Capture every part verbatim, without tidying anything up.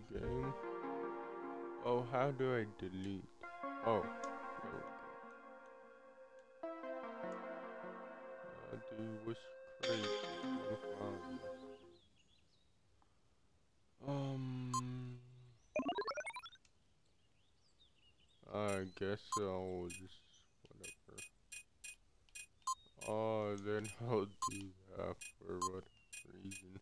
game. Oh, how do I delete? Oh, no. Uh, dude, what's crazy? Um, I guess I'll just whatever. Oh, then I'll do that for what reason?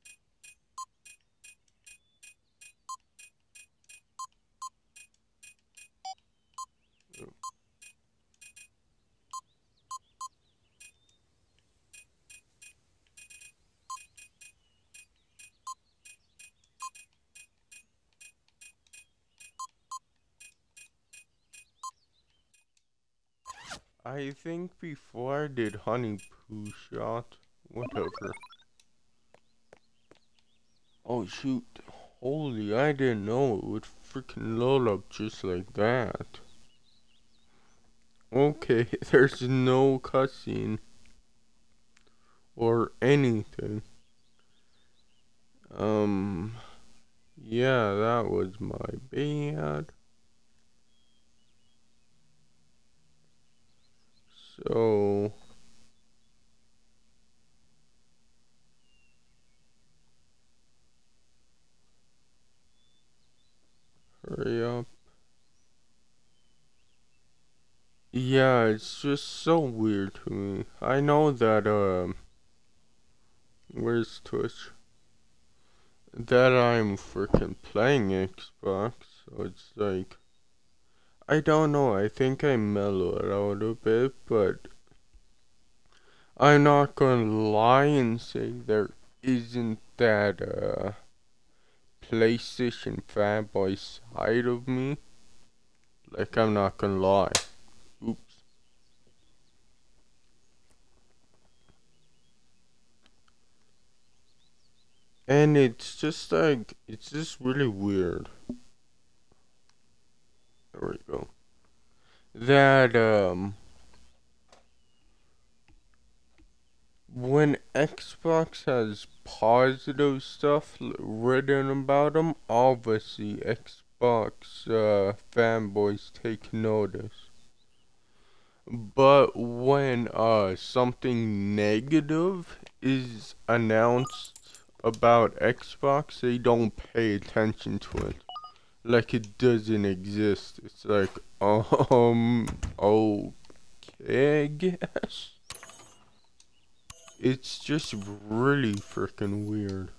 I think before I did Honey Poo Shot, whatever. Oh shoot, holy, I didn't know it would freaking load up just like that. Okay, there's no cutscene or anything. Um, yeah, that was my bad. So, hurry up. Yeah, it's just so weird to me. I know that, um, where's Twitch? That I'm freaking playing Xbox, so it's like, I don't know, I think I mellowed out a bit, but I'm not gonna lie and say there isn't that, uh, PlayStation fanboy side of me. Like, I'm not gonna lie. Oops. And it's just like, it's just really weird. There we go. That, um, when Xbox has positive stuff written about them, obviously Xbox uh, fanboys take notice. But when uh, something negative is announced about Xbox, they don't pay attention to it. Like it doesn't exist. It's like, um, okay, I guess. It's just really freaking weird.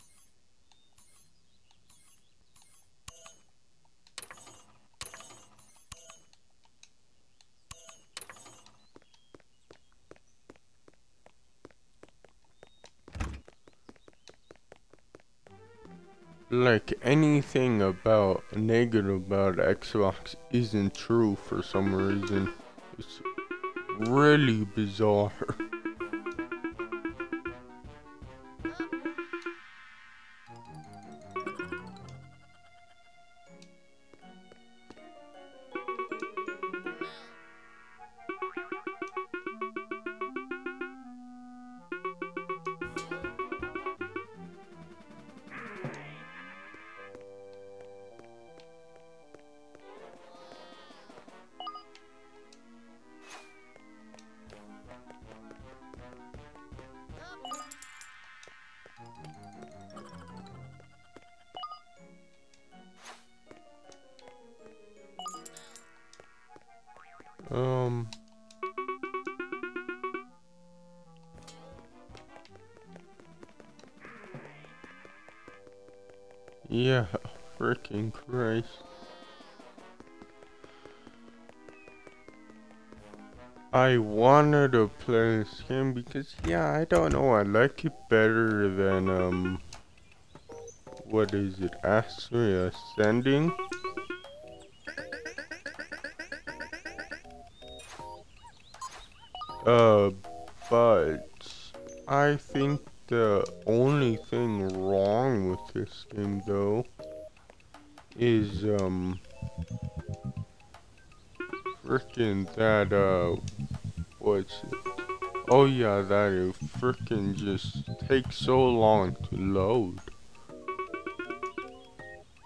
Like anything about negative about Xbox isn't true for some reason. It's really bizarre. Um. Yeah, freaking Christ. I wanted to play this game because, yeah, I don't know, I like it better than, um, what is it, Astria Ascending? Uh, but I think the only thing wrong with this game, though, is, um, frickin' that, uh, what's it? Oh yeah, that it frickin' just takes so long to load.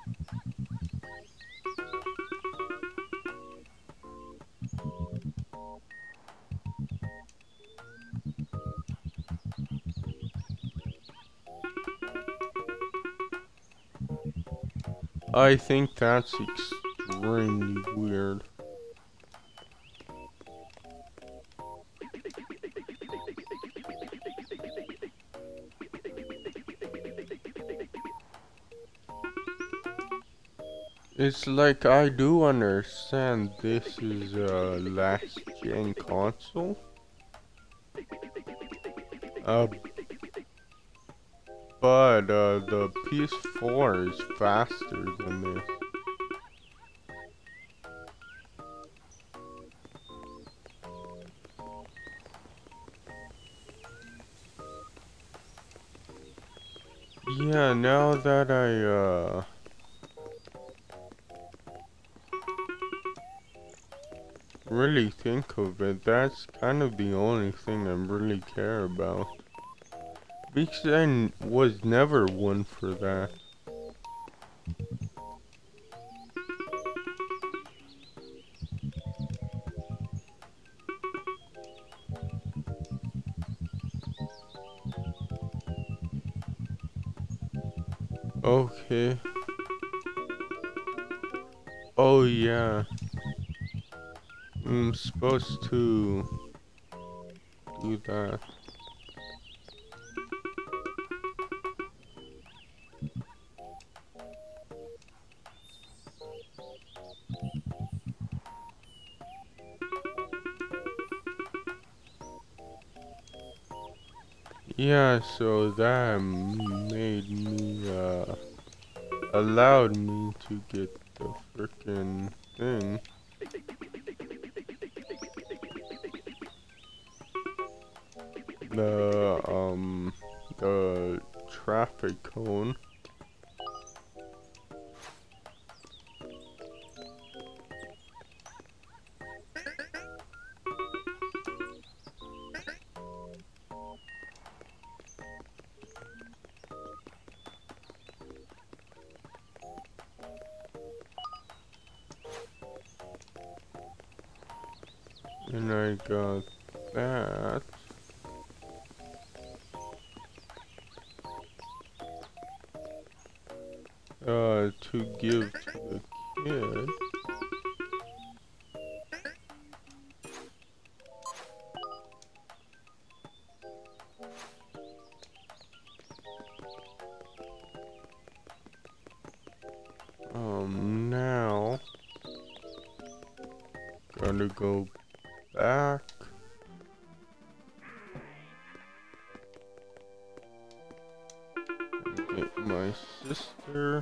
I think that's extremely weird. It's like, I do understand this is a last gen console. Uh, but uh, the P S four is faster than this. Yeah, now that I uh really think of it, that's kind of the only thing I really care about. Because I n was never one for that. Okay. Oh yeah. I'm supposed to do that. Yeah, so that made me, uh, allowed me to get the frickin' thing. The, um, the traffic cone. And I got that. Uh, to give to the kid. Um, now, gotta go back. And get my sister.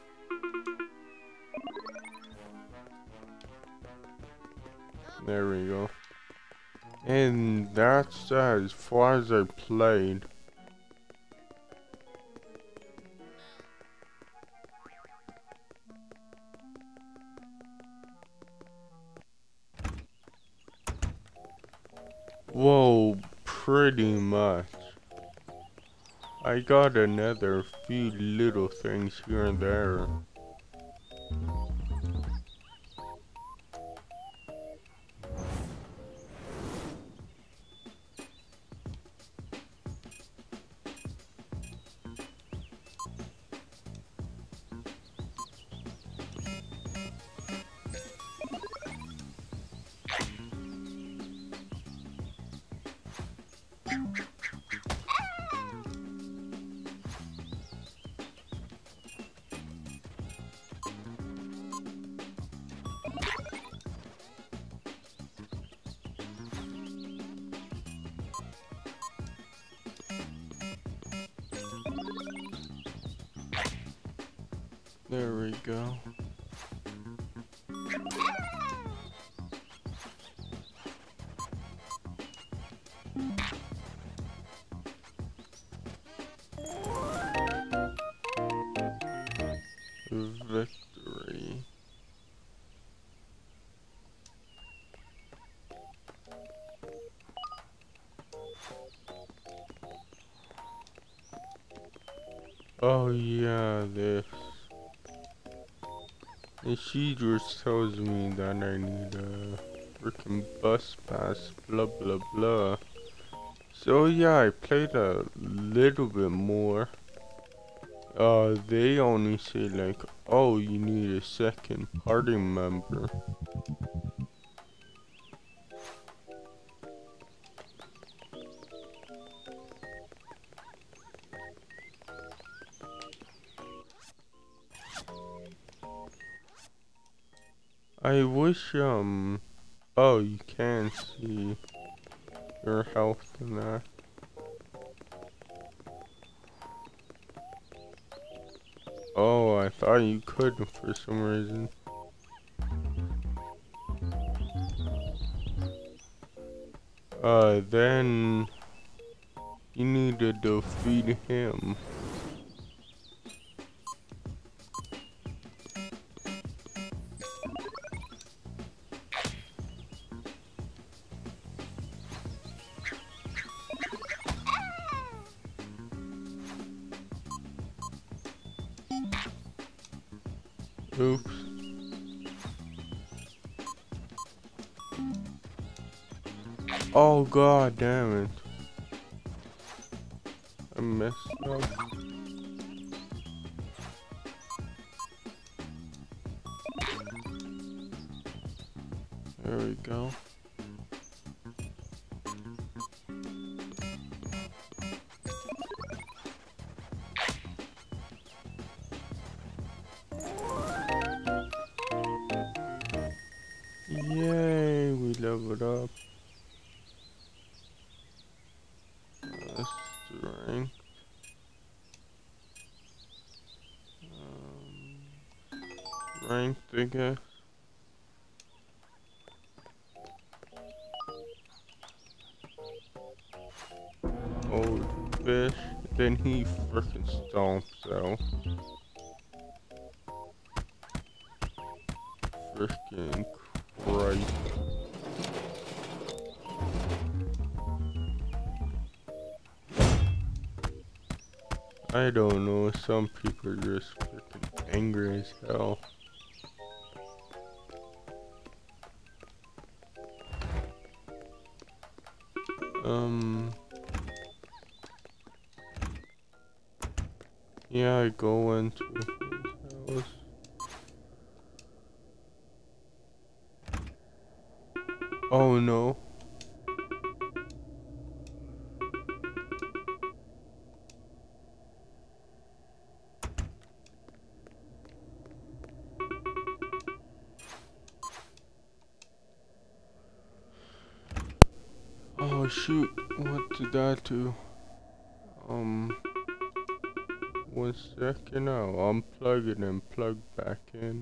There we go. And that's as far as I played. Whoa, pretty much. I got another few little things here and there. There we go. Victory. Oh yeah, this. And she just tells me that I need a freaking bus pass, blah blah blah. So yeah, I played a little bit more. Uh, they only say like, oh, you need a second party member. I wish, um, oh, you can see your health in that. Oh, I thought you couldn't for some reason. Uh, then you need to defeat him. Oops. Oh, god damn it. I messed up. There we go. Yay, we leveled up. That's the rank. Um, ranked, I guess. Old fish. Then he frickin' stomps out. Frickin' Christ. I don't know, some people are just freaking angry as hell. Um, yeah, I go into his house. Oh no. Oh shoot, what did that do? Um, one second now, unplug it and plug back in.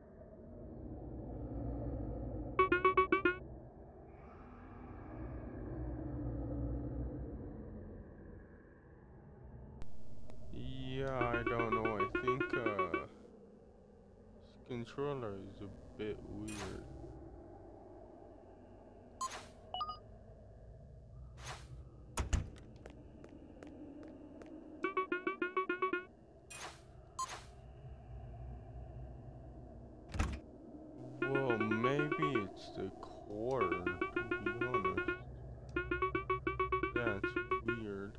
Yeah, I don't know, I think uh, this controller is a bit weird. Well, maybe it's the cord, to be honest. That's weird.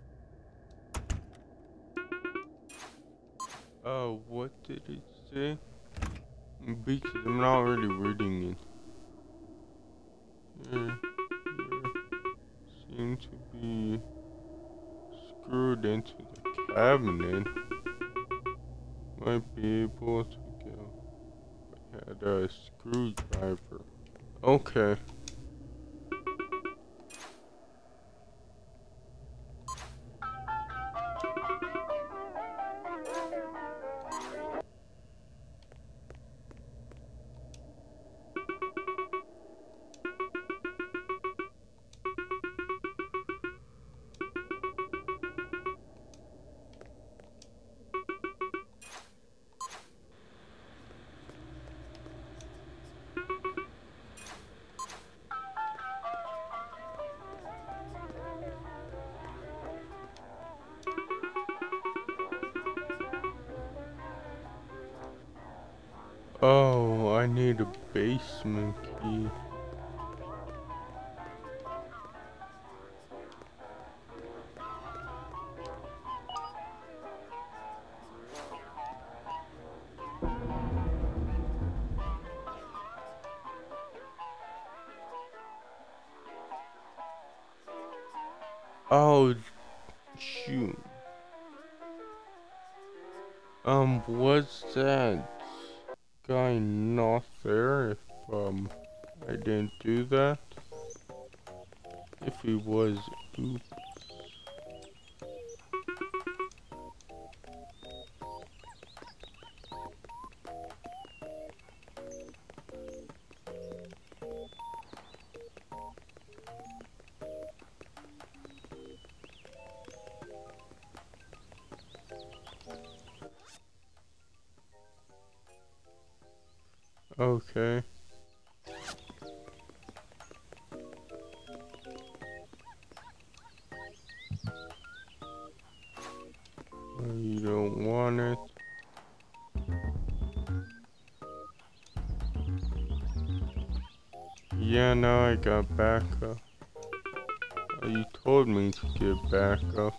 Oh, what did it say? Because I'm not really reading it. Here, here seem to be screwed into the cabinet. Might be able to go. I had a screwdriver. Okay. Oh, I need a basement key. Oh, shoot. Um, was that guy not there if, um, I didn't do that? If he was, oops. Okay. Oh, you don't want it. Yeah, now I got backup. Oh, you told me to get backup.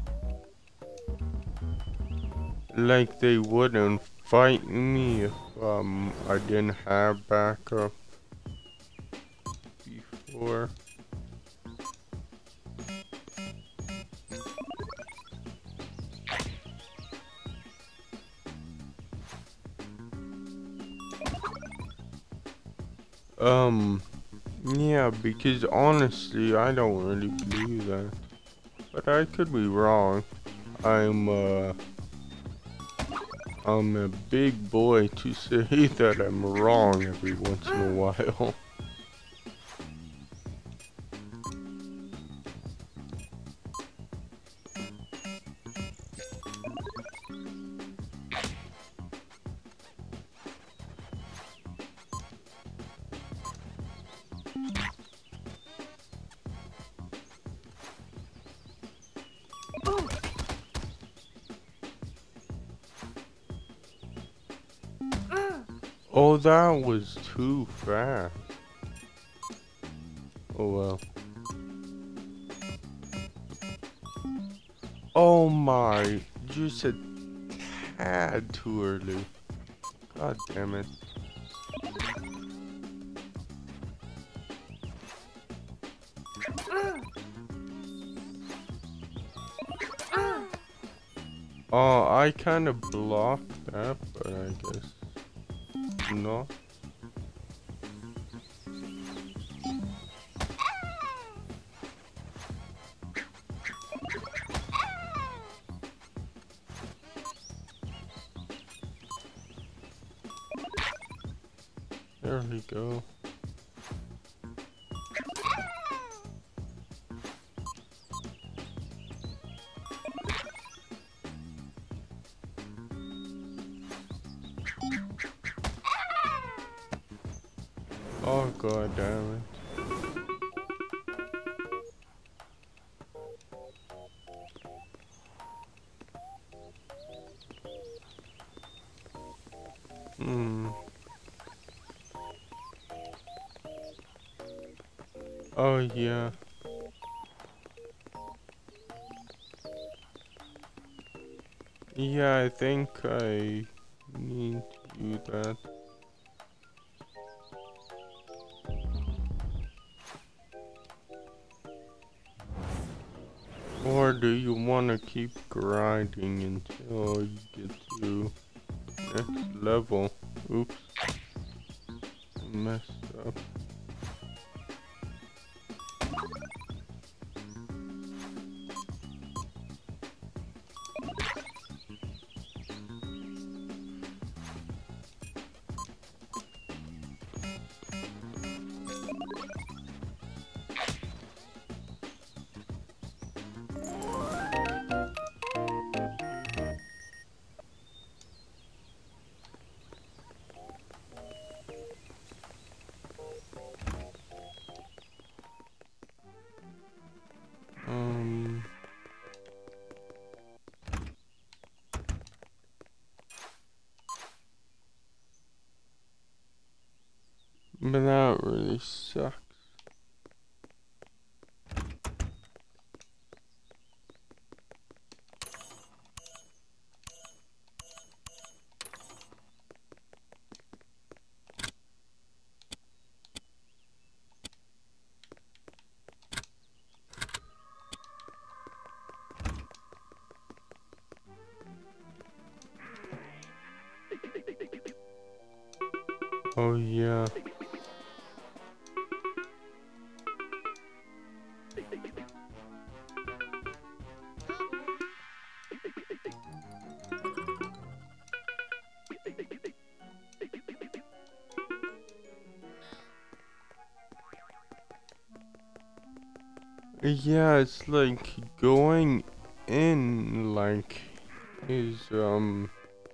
Like they wouldn't fight me if um I didn't have backup before. Um, yeah, because honestly, I don't really believe that. But I could be wrong. I'm, uh, I'm a big boy to say that I'm wrong every once in a while. Oh, that was too fast. Oh well. Oh my, just a tad too early. God damn it. Oh, I kind of blocked that, but I guess not. There we go. Oh god damn it. Hmm. Oh yeah. Yeah, I think I need to do that. Or do you want to keep grinding until you get to next level? Oops. Messed up. Um. But that really sucks. Oh yeah. Yeah, it's like going in like is um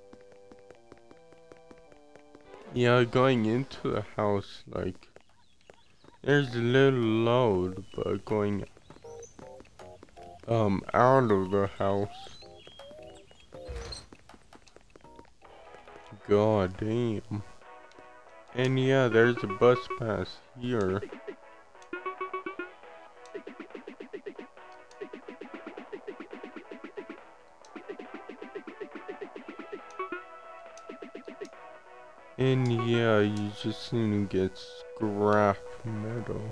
yeah, going into the house like there's a little loud, but going um out of the house, god damn. And yeah, there's a bus pass here. And yeah, you just need to get scrap metal.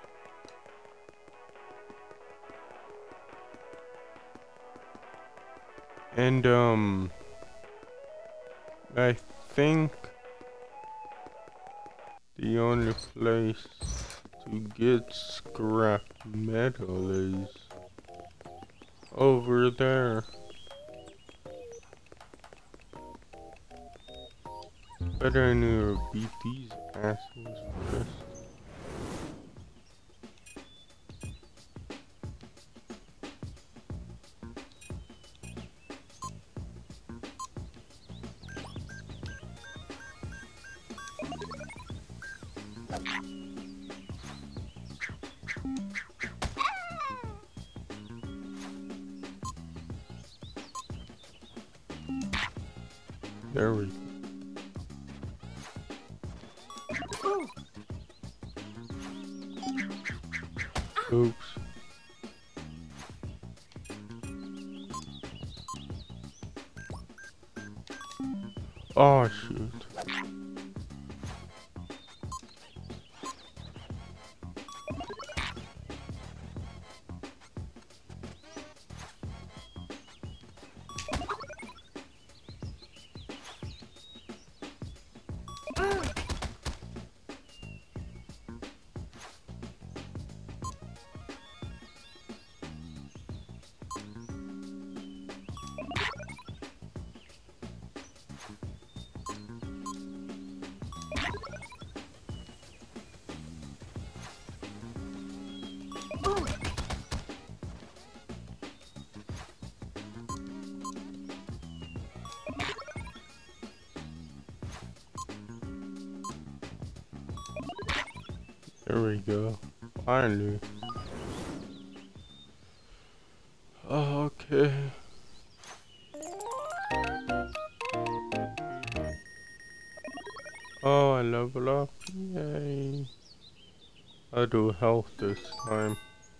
And um I think the only place to get scrap metal is over there. But I need to beat these assholes first. There we go. Oops. Oh shoot. There we go. Finally. Oh, okay. Oh, I level up. Yay. I do health this time.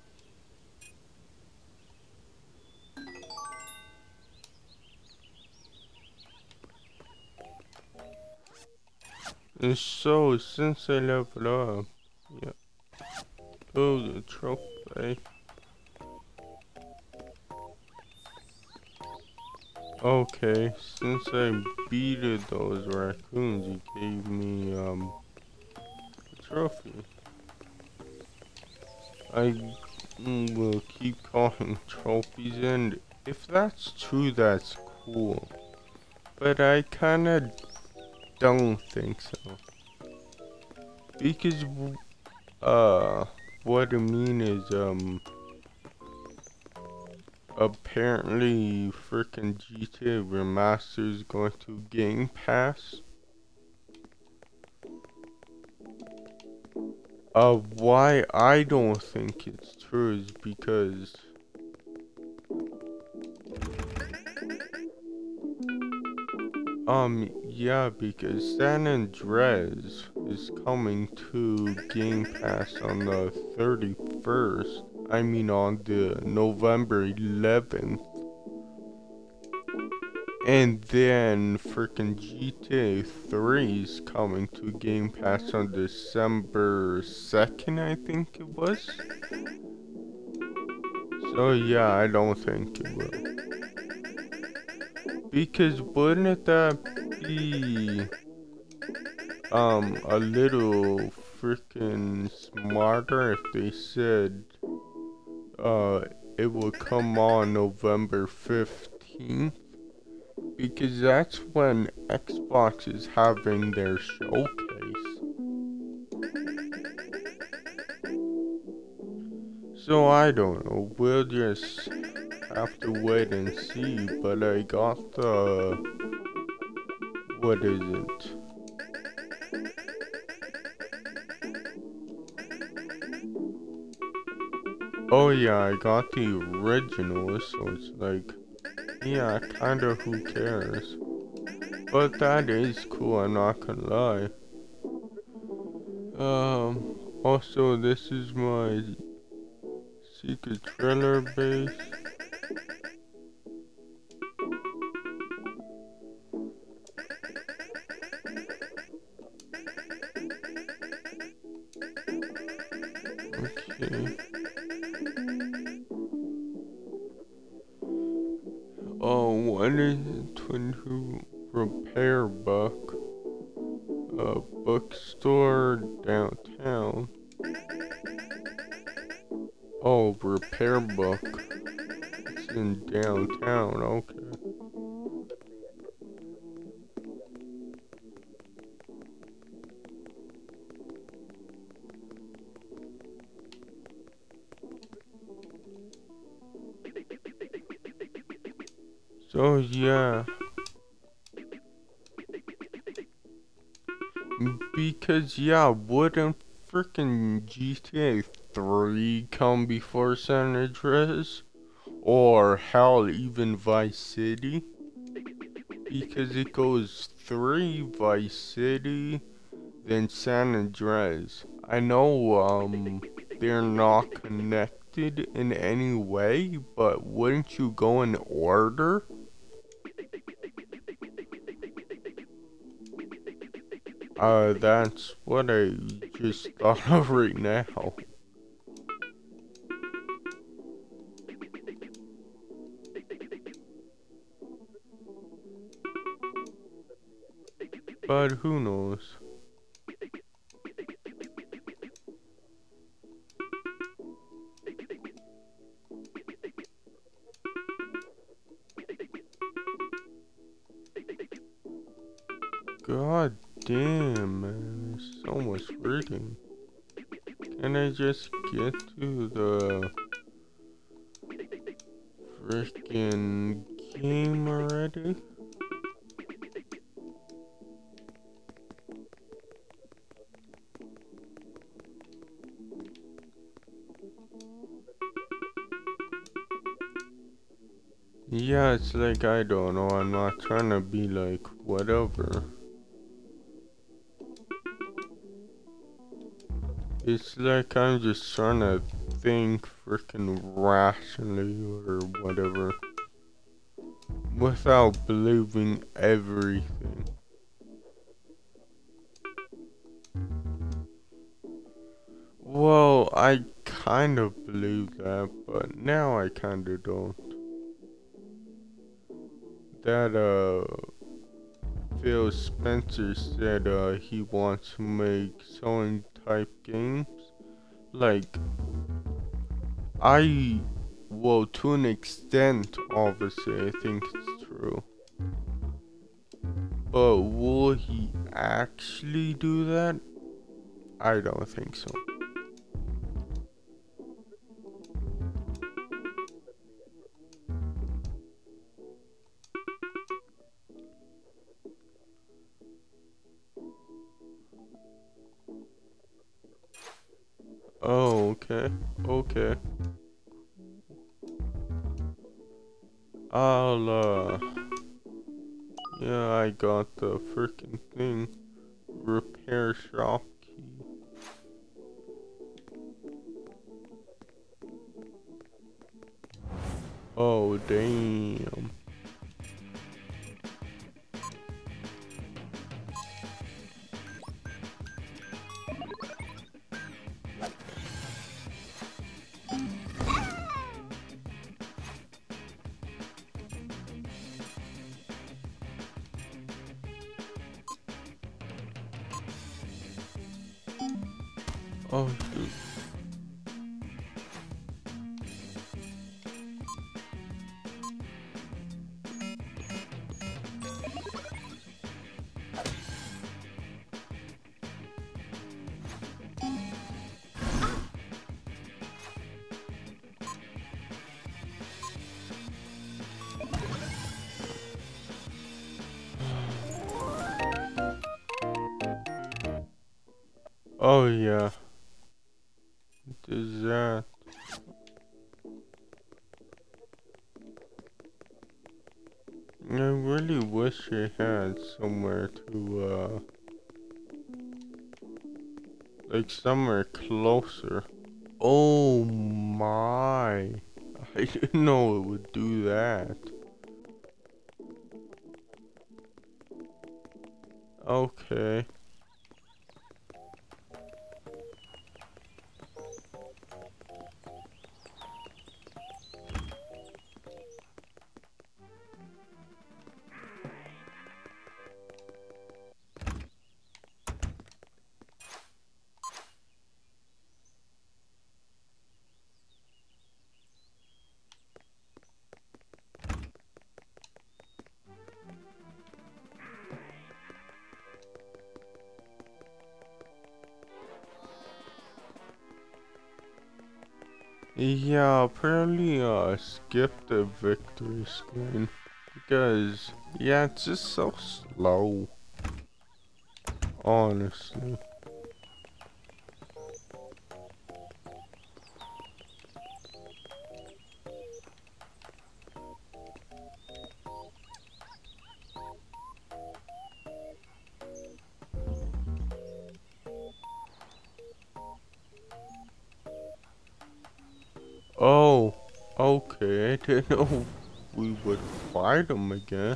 And so, since I level up, yeah. Oh, the trophy. Okay, since I beated those raccoons, he gave me, um, a trophy. I mm, will keep calling trophies, and if that's true, that's cool. But I kinda don't think so. Because, uh, what I mean is, um, apparently frickin' G T A Remastered is going to Game Pass. Uh, why I don't think it's true is because Um, yeah, because San Andreas is coming to Game Pass on the thirty-first. I mean on the November eleventh. And then frickin' G T A three is coming to Game Pass on December second, I think it was. So yeah, I don't think it will. Because wouldn't that be um a little freaking smarter if they said uh it will come on November fifteenth, because that's when Xbox is having their showcase. So I don't know, we'll just have to wait and see, but I got the, what is it? Oh yeah, I got the original, so it's like, yeah, kinda who cares. But that is cool, I'm not gonna lie. Um, also this is my secret trailer base. Okay. Oh, what is it? twenty-two Repair Buck. A bookstore downtown. Oh, Repair Book. It's in downtown, okay. So yeah. Because yeah, wouldn't freaking G T A three come before San Andreas? Or hell, even Vice City? Because it goes three Vice City, then San Andreas. I know um they're not connected in any way, but wouldn't you go in order? Uh, that's what I just thought of right now. But who knows? God damn, man, there's so much reading. Can I just get to the freaking game already? Yeah, it's like, I don't know, I'm not trying to be like, whatever. It's like I'm just trying to think freaking rationally or whatever. Without believing everything. Well, I kind of believe that, but now I kind of don't. That, uh, Phil Spencer said, uh, he wants to make sewing type games. Like, I, well, to an extent, obviously, I think it's true. But will he actually do that? I don't think so. Oh, okay, okay. I'll, uh, yeah, I got the freaking thing. Repair shop key. Oh, damn. Oh shoot. Oh yeah. What is that? I really wish I had somewhere to, uh, like somewhere closer. Oh my. I didn't know it would do that. Okay. Yeah, apparently uh skip the victory screen because yeah, it's just so slow. Honestly. Oh, okay. I didn't know we would fight them again.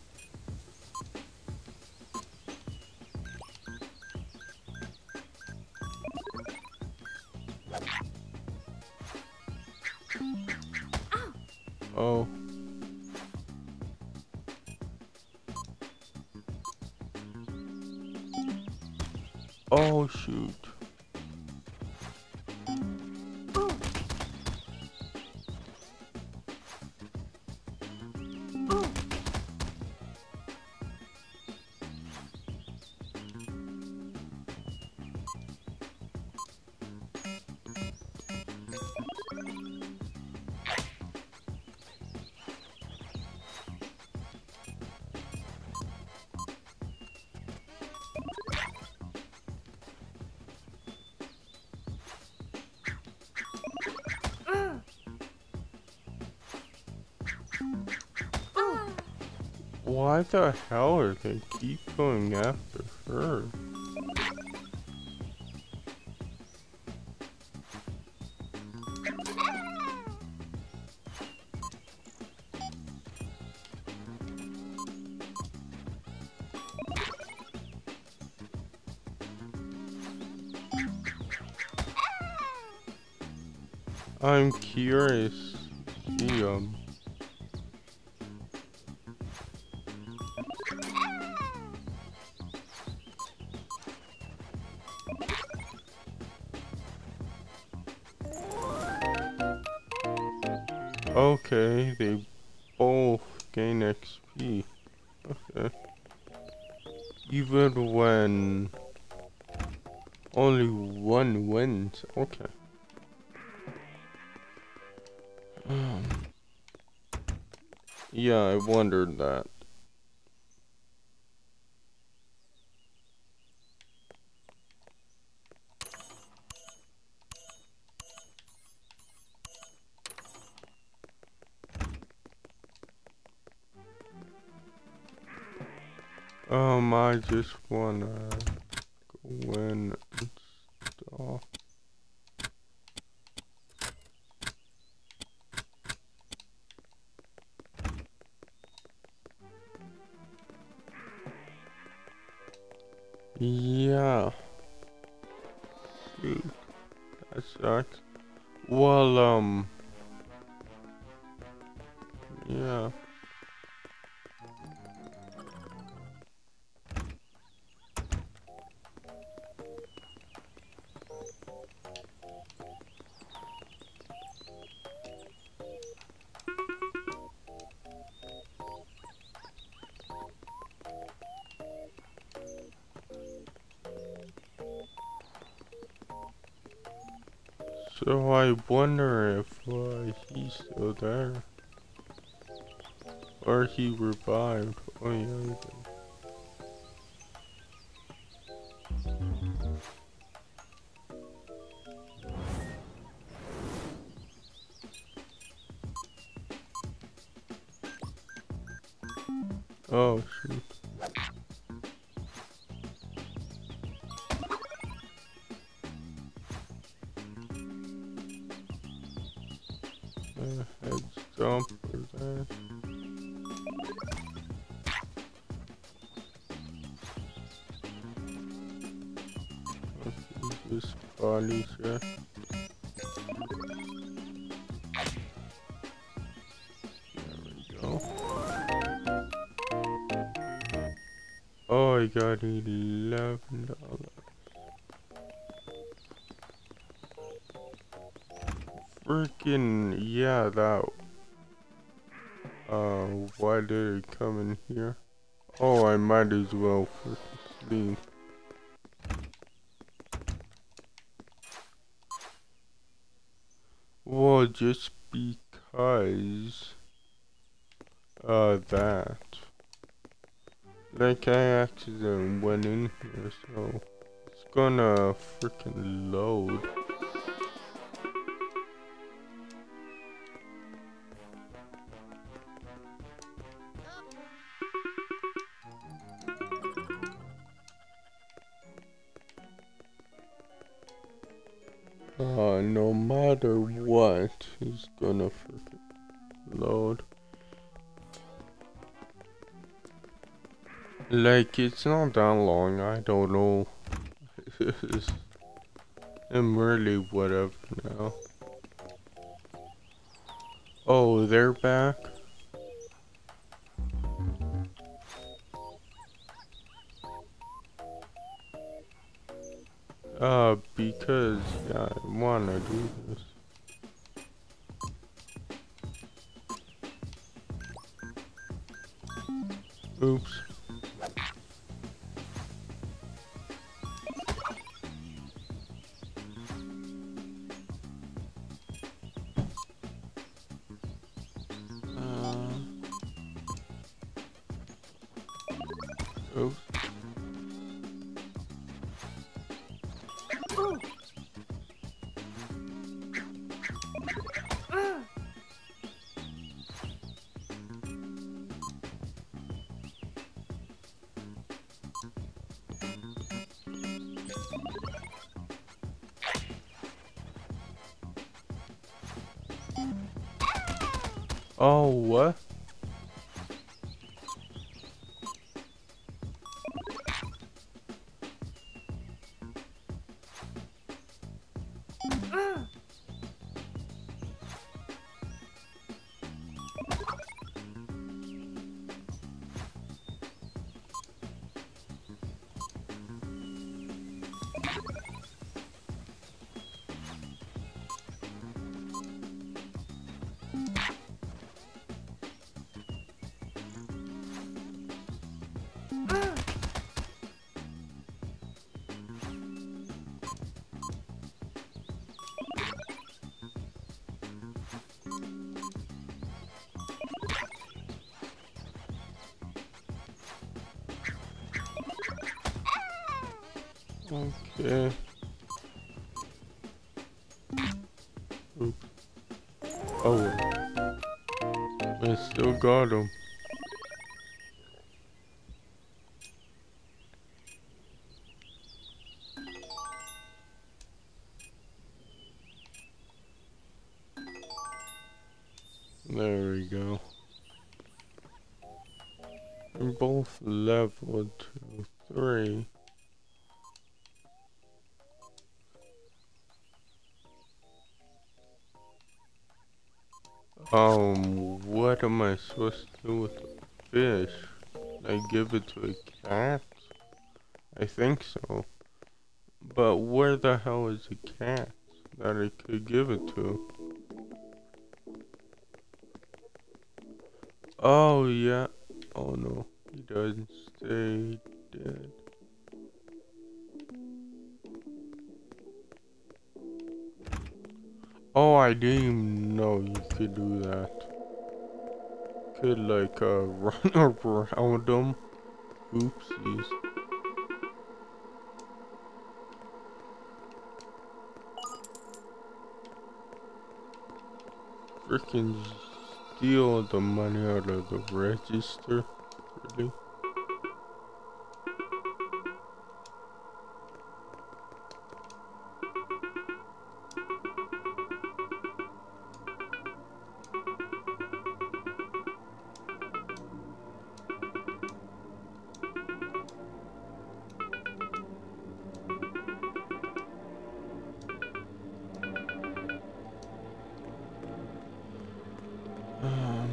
Oh. Oh shoot. Why the hell are they keep going after her? I'm curious. See, um. Okay, they both gain X P. Okay. Even when only one wins. Okay. Um, yeah, I wondered that. Um, I just wanna go in and stop. Yeah. Shoot, that sucks. Well, um, yeah. So I wonder if uh, he's still there. Or he revived. Oh yeah, he did. Oh shoot. Uh, head stomp for that. Let's use this body check. There we go. Oh, I got eleven dollars. Freaking yeah, that. Uh, why did it come in here? Oh, I might as well freaking sleep. Well, just because. Uh, that. Like, I accidentally went in here, so. It's gonna freaking load. Uh, no matter what, it's gonna freaking load. Like, it's not that long, I don't know. I'm really whatever now. Oh, they're back? Uh, because, yeah, I wanna do this. Oops. Uh, oops. Oh, what? Okay. Oops. Oh, I still got him. There we go. We're both level two, three. Um, what am I supposed to do with the fish? I give it to a cat? I think so. But where the hell is the cat that I could give it to? Oh, yeah. Oh no, he doesn't stay dead. Oh, I didn't even know you could do that. Could like uh, run around them. Oopsies. Freaking steal the money out of the register. Really? Um,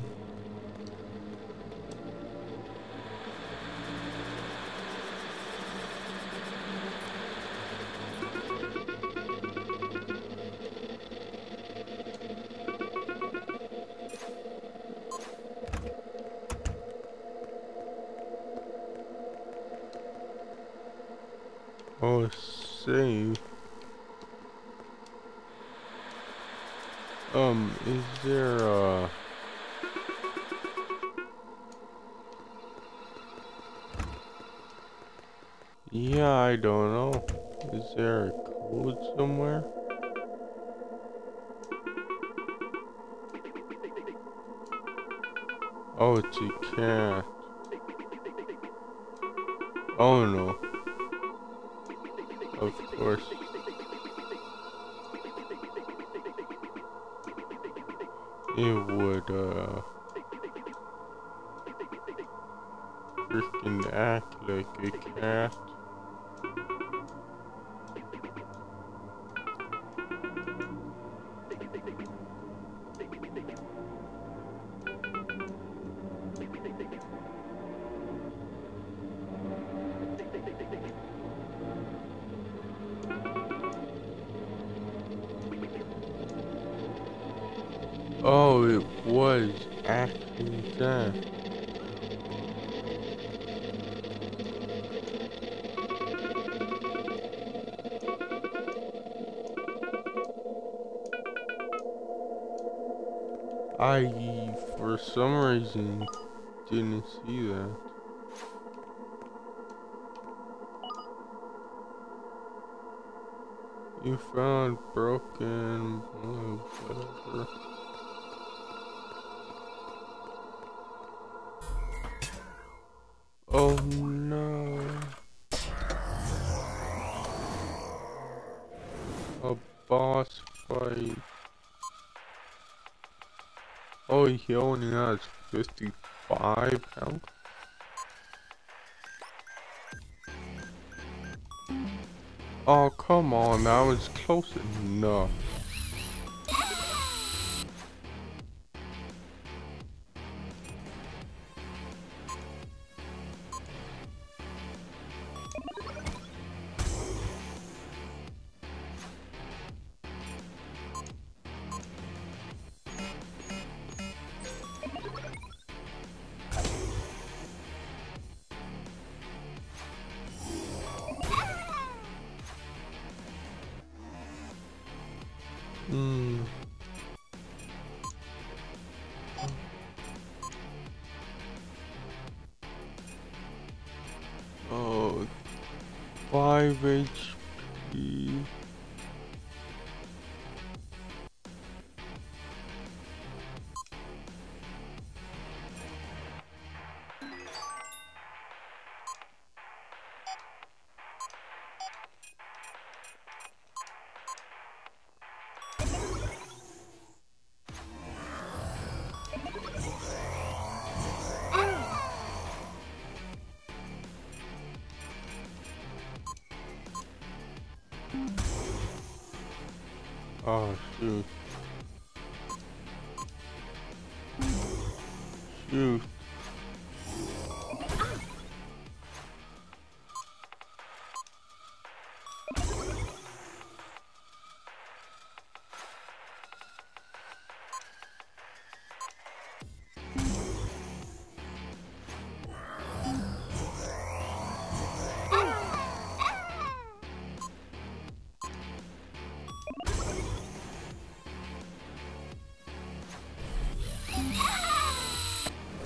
oh, save. Um, is there uh yeah, I don't know. Is there a code somewhere? Oh, it's a cat. Oh no. Of course. It would uh freaking act like a cat. Oh, it was acting that. I, for some reason, didn't see that. You found broken, oh, whatever. Oh no. A boss fight. Oh, he only has fifty-five health. Oh, come on, that was close enough. Hmm. Oh, five H P. Oh, shoot. Shoot.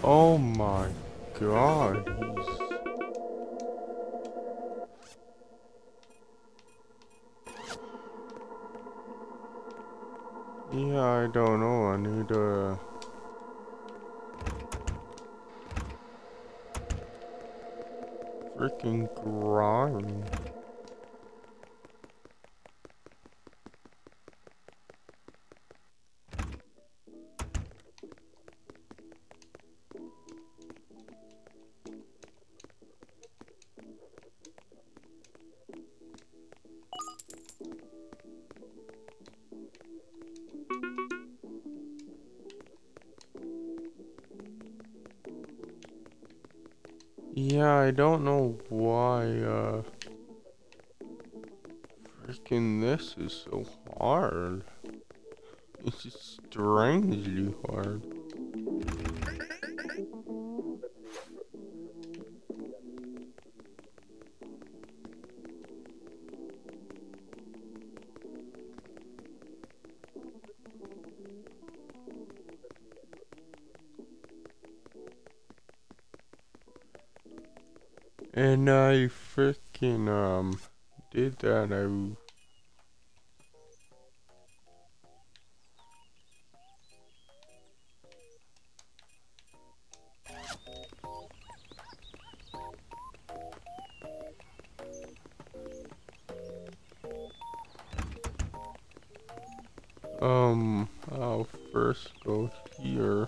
Oh my god, he's... Yeah, I don't know, I need a... freaking grind. Yeah, I don't know why, uh... freaking this is so hard. It's just strangely hard. And I freaking, um, did that, I... Um, I'll first go here.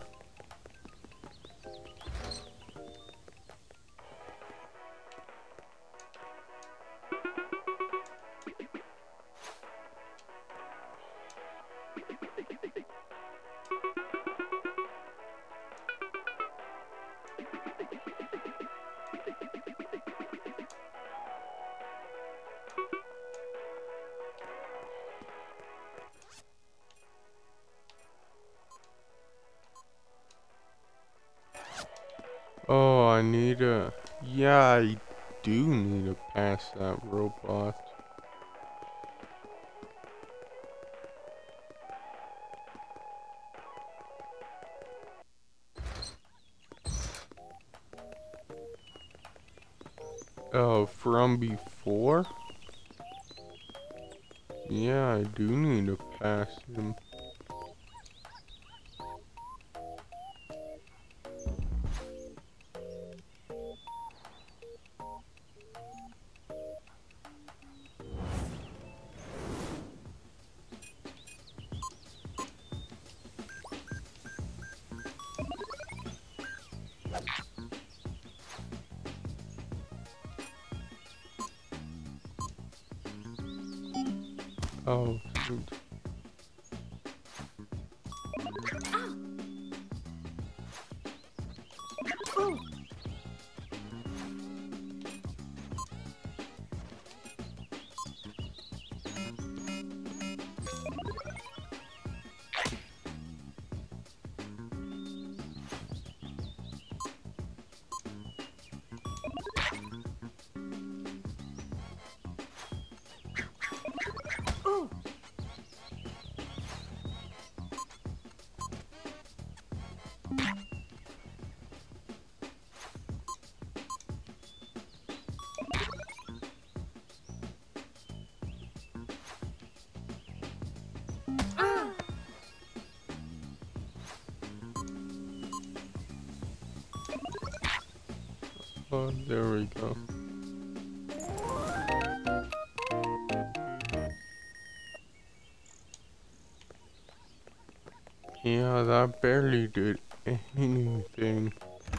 Oh, I need a... Yeah, I do need to pass that robot. Oh, from before? Yeah, I do need to pass him. Oh, shoot. Oh, there we go. Yeah, that barely did anything.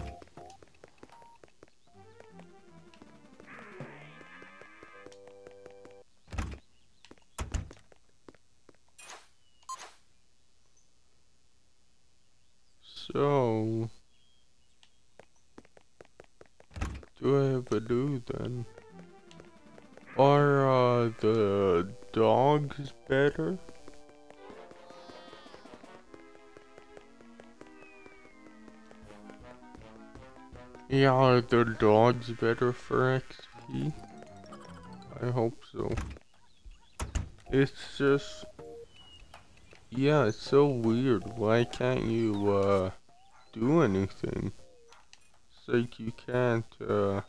So, do I have a do then? Are uh, the dogs better? Yeah, are the dogs better for X P? I hope so. It's just... Yeah, it's so weird. Why can't you, uh, do anything? like you can't, uh...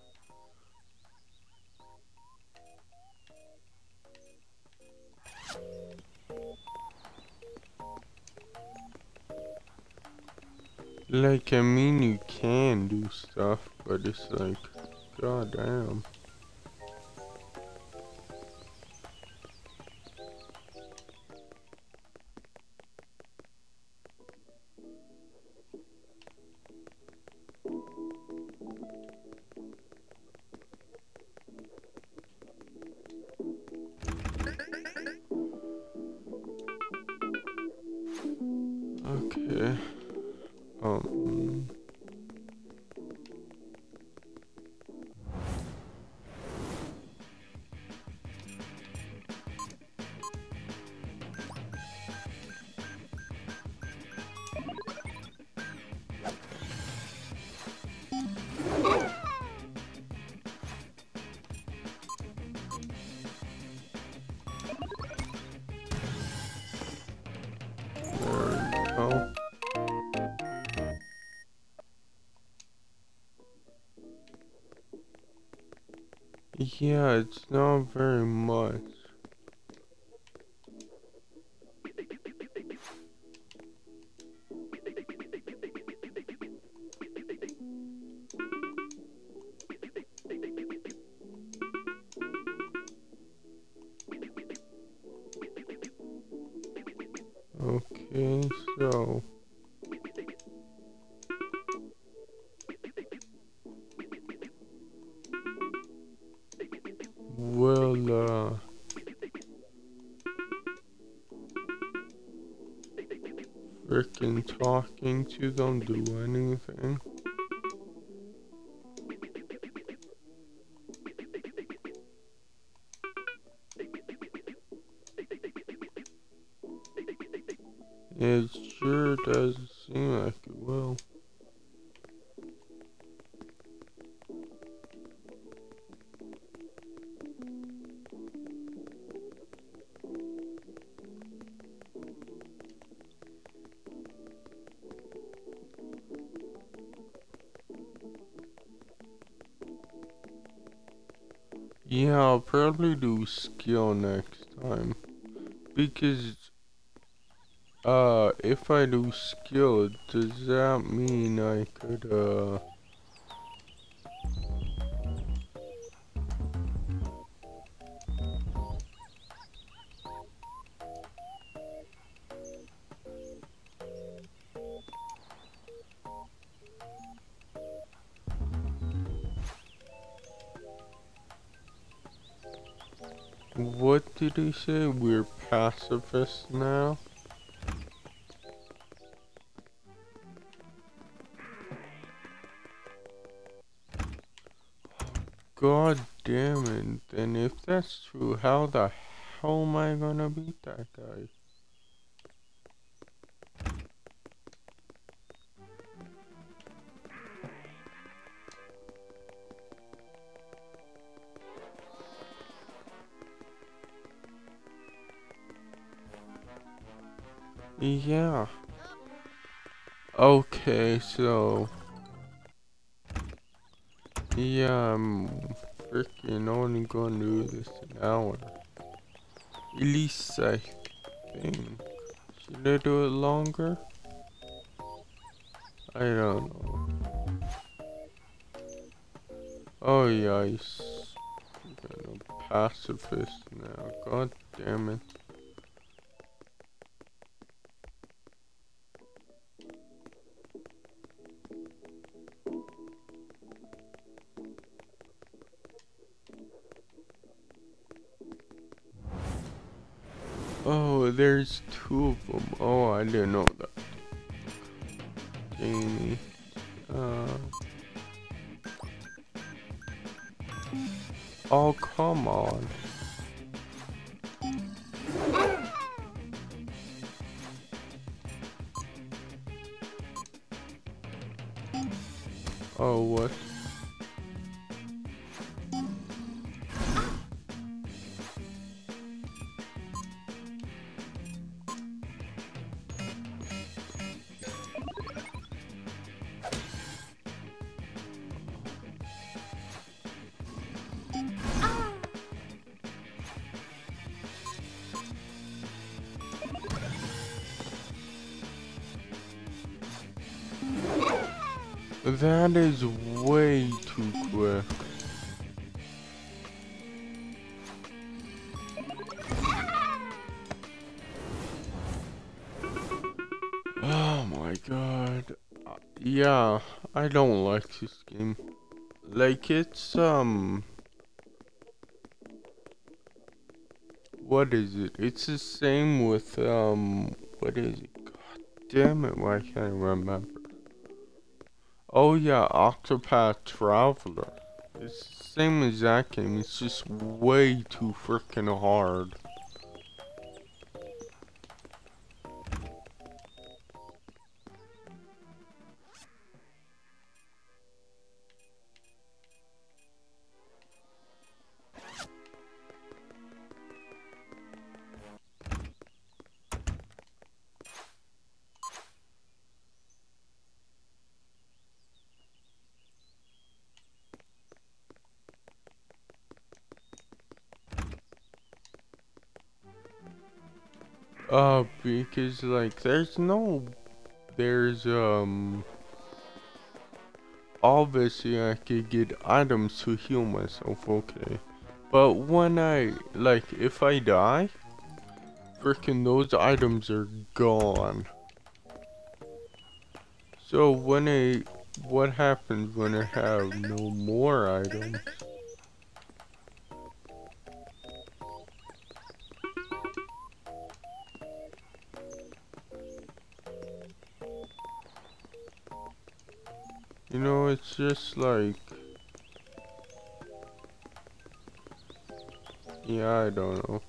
Like, I mean, you can do stuff, but it's like, goddamn. Okay. Um... Oh. Yeah, it's not very much. Okay, so... Well, uh... frickin' talking to them do anything? It sure doesn't seem like it will. Yeah, I'll probably do skill next time. Because, uh, if I do skill, does that mean I could, uh... What did he say? We're pacifists now? God damn it. Then if that's true, how the hell am I gonna beat that guy? Yeah. Okay, so... Yeah, I'm freaking only gonna do this an hour. At least I think. Should I do it longer? I don't know. Oh yeah, he's a pacifist now. God damn it. Oh, there's two of them. Oh, I didn't know that. Jamie. Uh. Oh, come on. Oh, what? That is way too quick. Oh my god. Uh, yeah, I don't like this game. Like, it's, um... what is it? It's the same with, um... what is it? God damn it, why can't I remember? Oh yeah, Octopath Traveler. It's the same as that game, it's just way too freaking hard. Uh, because, like, there's no... There's, um... obviously, I could get items to heal myself, okay. But when I... like, if I die... freaking those items are gone. So, when I... what happens when I have no more items? You know, it's just like... yeah, I don't know.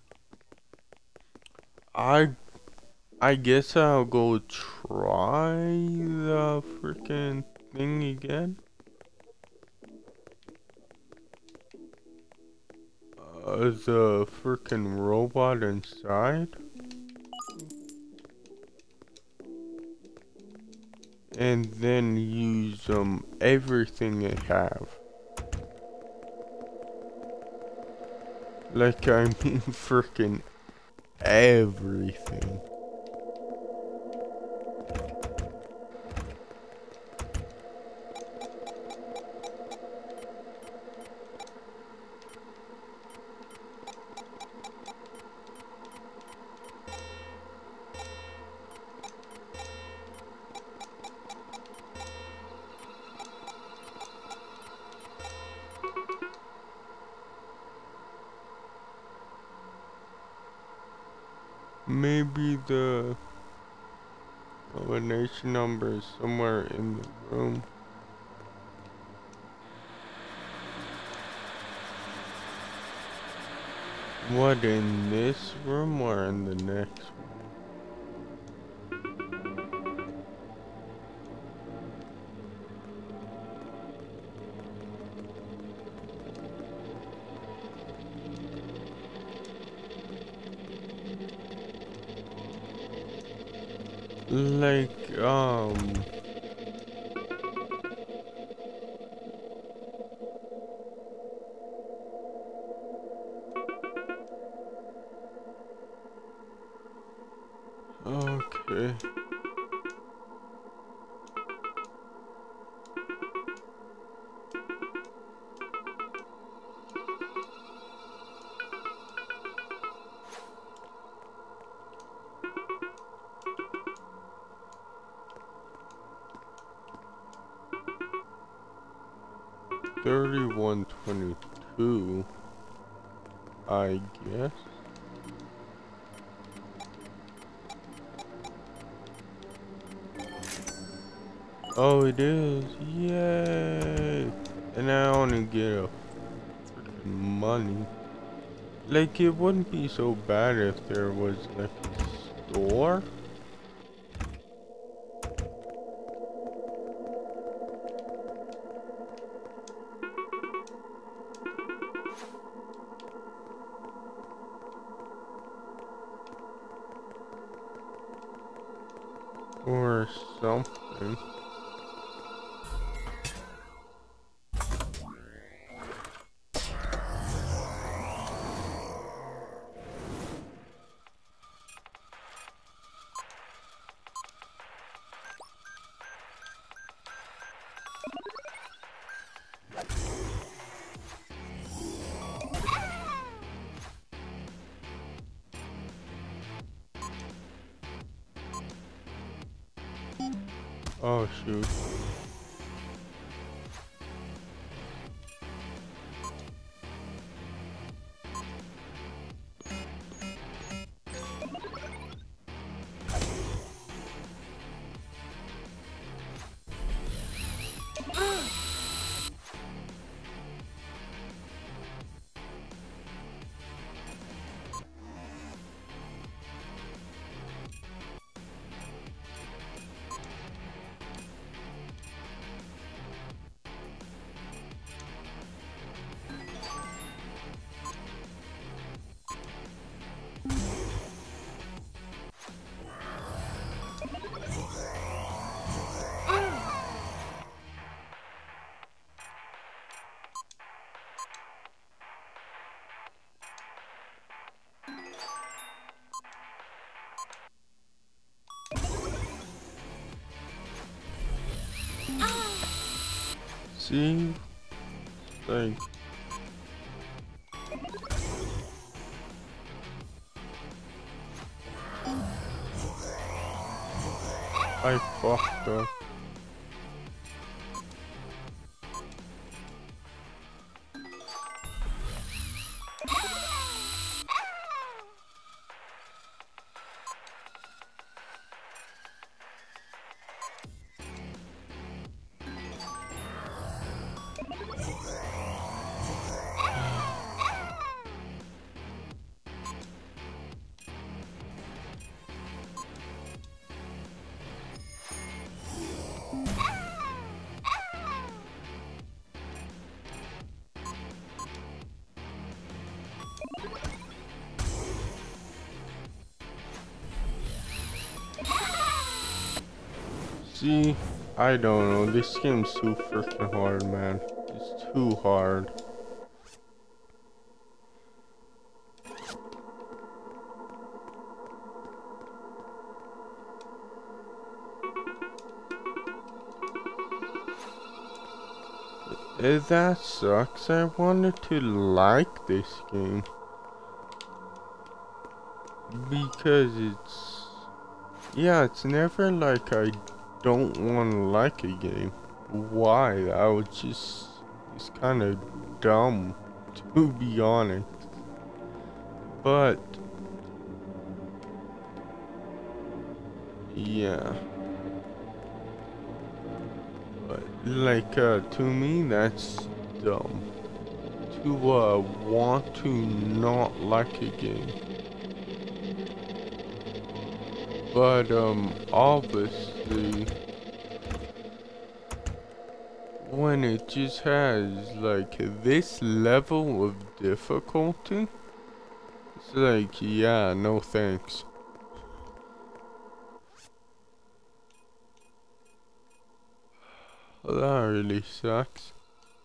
I... I guess I'll go try the freaking thing again. Uh, the freaking robot inside. And then use um everything I have. Like, I mean freaking everything. Maybe the combination number is somewhere in the room. What, in this room or in the next room? Like, um... okay. thirty-one twenty-two, I guess. Oh, it is. Yay! And I only get a freaking money. Like, it wouldn't be so bad if there was like a store. Or something. Oh shoot. See, like, I fucked up. See, I don't know, this game's too freaking hard, man. It's too hard. Eh, that sucks. I wanted to like this game. Because it's... Yeah, it's never like I don't want to like a game. Why? That was just... It's kind of dumb, to be honest. But... Yeah. But, like, uh, to me, that's dumb. To, uh, want to not like a game. But, um, obviously, when it just has, like, this level of difficulty, it's like, yeah, no thanks. Well, that really sucks.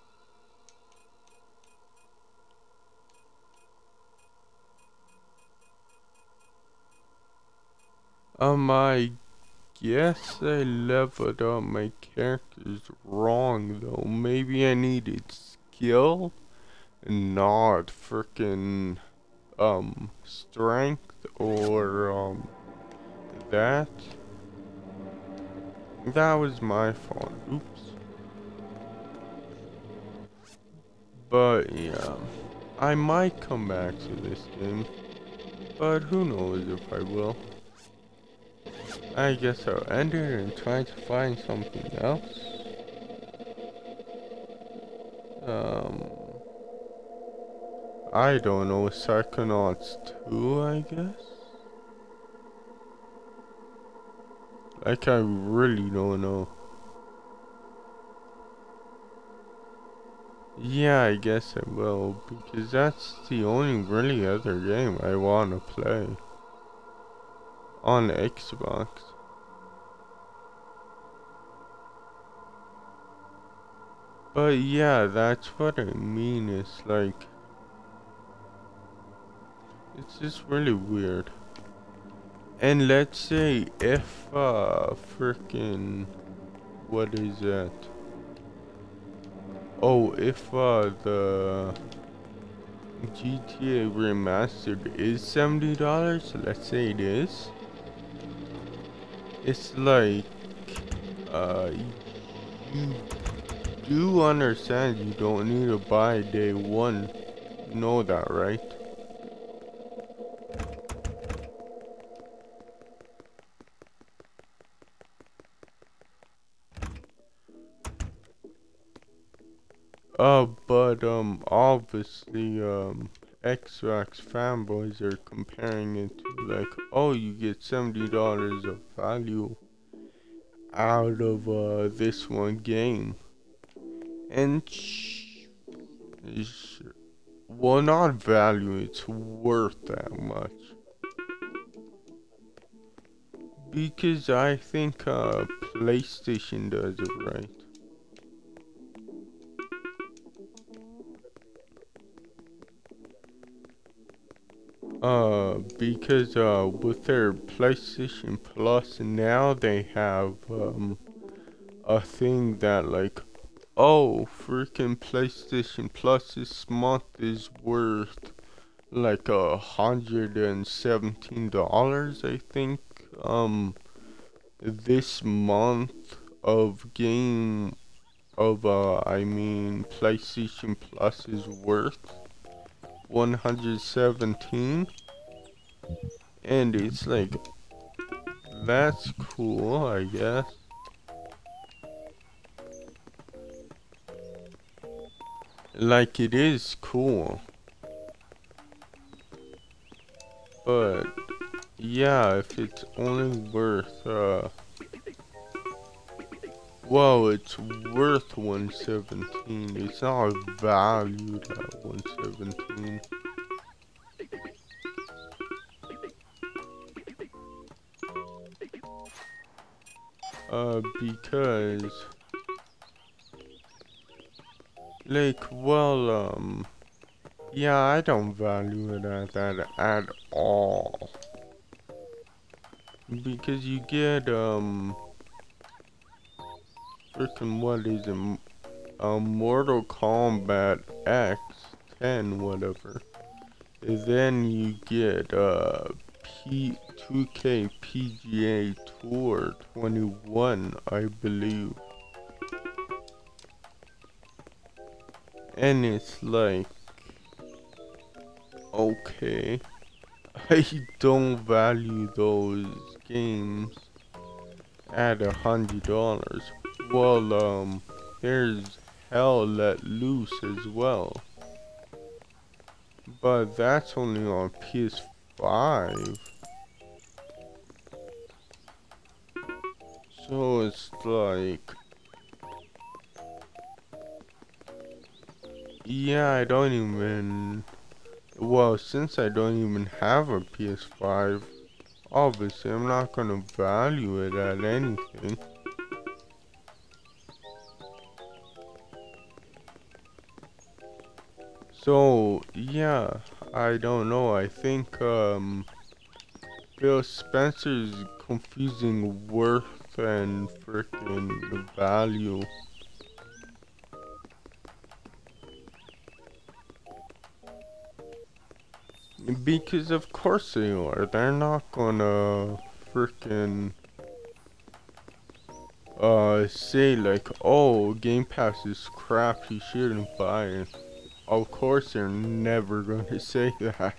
Um, I guess I leveled up my characters wrong though. Maybe I needed skill and not frickin' um strength or um that. That was my fault. Oops. But yeah, I might come back to this game, but who knows if I will. I guess I'll end it and try to find something else. Um, I don't know, Psychonauts two, I guess? Like, I really don't know. Yeah, I guess I will, because that's the only really other game I want to play on Xbox. But yeah, that's what I mean, it's like, it's just really weird. And let's say if, uh, freaking, what is that? Oh, if, uh, the G T A Remastered is seventy dollars, let's say it is. It's like, uh, you do understand you don't need to buy day one. You know that, right? Uh, but, um, obviously, um, Xbox fanboys are comparing it to, like, oh, you get seventy dollars of value out of, uh, this one game. And, sh sh well, not value, it's worth that much. Because I think, uh, PlayStation does it right. Uh, because, uh, with their PlayStation Plus, now they have, um, a thing that, like, oh, freaking PlayStation Plus this month is worth, like, a hundred and seventeen dollars, I think, um, this month of game, of, uh, I mean, PlayStation Plus is worth one hundred seventeen, and it's like, that's cool, I guess. Like, it is cool, but yeah, if it's only worth, uh, well, it's worth one seventeen, it's not valued at one seventeen. Uh, because, like, well, um, yeah, I don't value it at that at all. Because you get, um, freaking, what is it, um, Mortal Kombat X ten, whatever. And then you get, uh, P two K P G A Tour twenty-one, I believe. And it's like, okay, I don't value those games at a hundred dollars. Well, um, there's Hell Let Loose as well, but that's only on P S five. So it's like, yeah, I don't even, well, since I don't even have a P S five, obviously I'm not gonna value it at anything. So, yeah, I don't know, I think, um, Phil Spencer's confusing worth and freaking value. Because of course they are. They're not gonna freaking uh say like, oh, Game Pass is crap, you shouldn't buy it. Of course they're never gonna say that.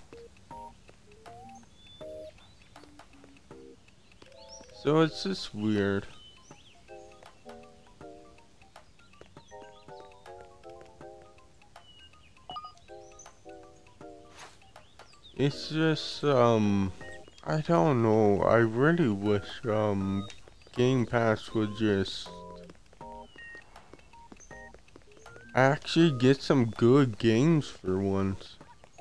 So it's just weird. It's just, um, I don't know, I really wish, um, Game Pass would just actually get some good games for once.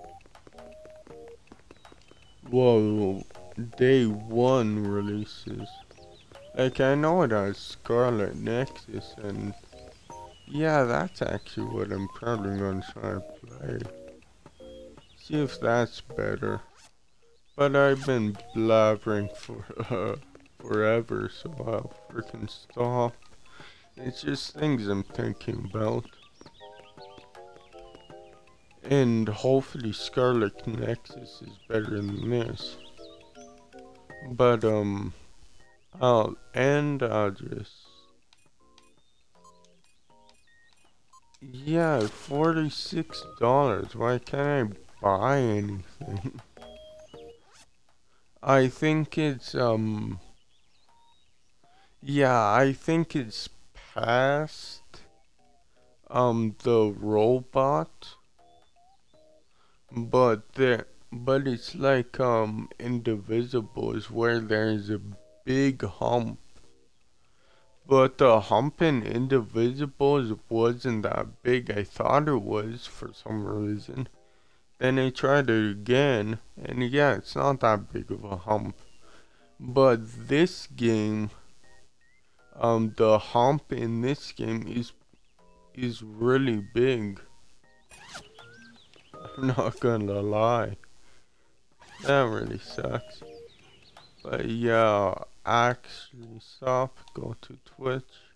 Whoa, day one releases. Like, I know it has Scarlet Nexus, and yeah, that's actually what I'm probably gonna try to play. See if that's better. But I've been blabbering for uh, forever, so I'll freaking stop. It's just things I'm thinking about. And hopefully Scarlet Nexus is better than this. But, um, I'll end, I'll just Yeah, forty-six dollars. Why can't I buy anything? I think it's, um... yeah, I think it's past, um, the robot. But there, but it's like, um, Indivisibles, where there's a big hump. But the hump in Indivisibles wasn't that big. I thought it was for some reason. Then I tried it again, and yeah, it's not that big of a hump. But this game, um, the hump in this game is is really big. I'm not gonna lie. That really sucks. But yeah, actually stop, go to Twitch.